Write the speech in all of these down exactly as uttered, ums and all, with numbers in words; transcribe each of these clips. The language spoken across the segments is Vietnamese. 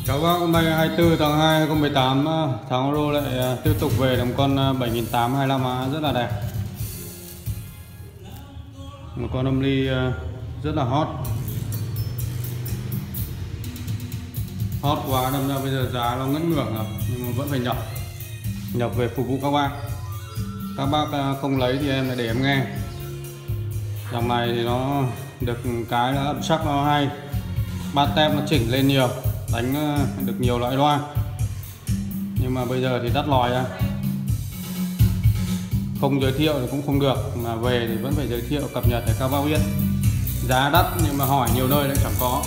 Các bác, hôm nay hai mươi tư tháng hai hai không một tám, Thắng Auto lại tiếp tục về làm con bảy nghìn tám trăm hai mươi lăm á, rất là đẹp. Một con âm ly rất là hot. Hot quá đâm ra bây giờ giá nó ngất ngưỡng rồi, nhưng mà vẫn phải nhập. Nhập về phục vụ các bác. Các bác không lấy thì em lại để em nghe. Dòng này thì nó được cái là âm sắc nó hay, bát tép nó chỉnh lên nhiều, đánh được nhiều loại loa. Nhưng mà bây giờ thì đắt lòi ra, không giới thiệu thì cũng không được, mà về thì vẫn phải giới thiệu cập nhật để các bác biết. Giá đắt nhưng mà hỏi nhiều nơi lại chẳng có.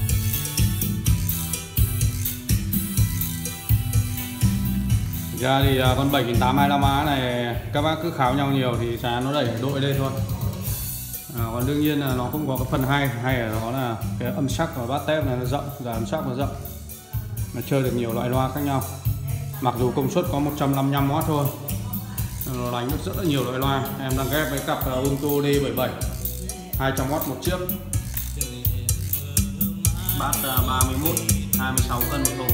Ra thì con bảy nghìn tám trăm hai mươi lăm á này các bác cứ kháo nhau nhiều thì giá nó đẩy đội lên thôi. À, còn đương nhiên là nó cũng có cái phần hay hay ở đó là cái âm sắc và bát tép này nó rộng, giá âm sắc nó rộng, nó chơi được nhiều loại loa khác nhau. Mặc dù công suất có một trăm năm mươi lăm oát thôi, nó đánh được rất là nhiều loại loa. Em đang ghép với cặp Unto D bảy mươi bảy hai trăm oát một chiếc, bát ba mươi mốt hai mươi sáu cân một thùng.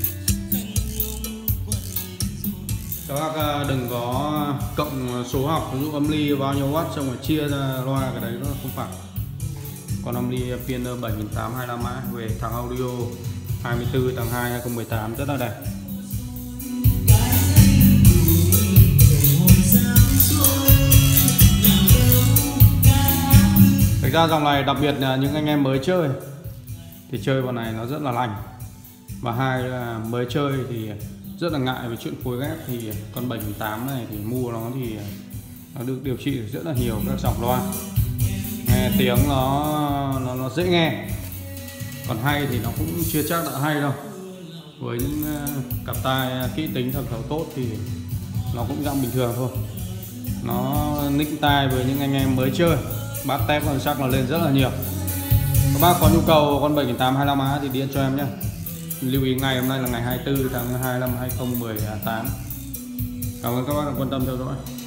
Các bác đừng có cộng số học, ví dụ âm ly bao nhiêu watt xong rồi chia ra loa, cái đấy nó không phải. Còn âm ly Pioneer bảy nghìn tám trăm hai mươi lăm á về Thắng Audio hai mươi tư tháng hai hai không một tám rất là đẹp. Thực ra dòng này đặc biệt là những anh em mới chơi thì chơi con này nó rất là lành, và hai là mới chơi thì rất là ngại về chuyện phối ghép. Thì con bảy nghìn tám trăm này thì mua nó thì nó được điều trị rất là nhiều các dòng loa, nghe tiếng nó nó, nó dễ nghe. Còn hay thì nó cũng chưa chắc đã hay đâu. Với những cặp tai kỹ tính thẩm thấu tốt thì nó cũng dạng bình thường thôi. Nó nick tai với những anh em mới chơi, bát tép con sắc nó lên rất là nhiều. Các bác có nhu cầu con bảy nghìn tám trăm hai mươi lăm á thì điện cho em nhé. Lưu ý ngày hôm nay là ngày hai mươi tư tháng hai năm hai không một tám. Cảm ơn các bác đã quan tâm theo dõi.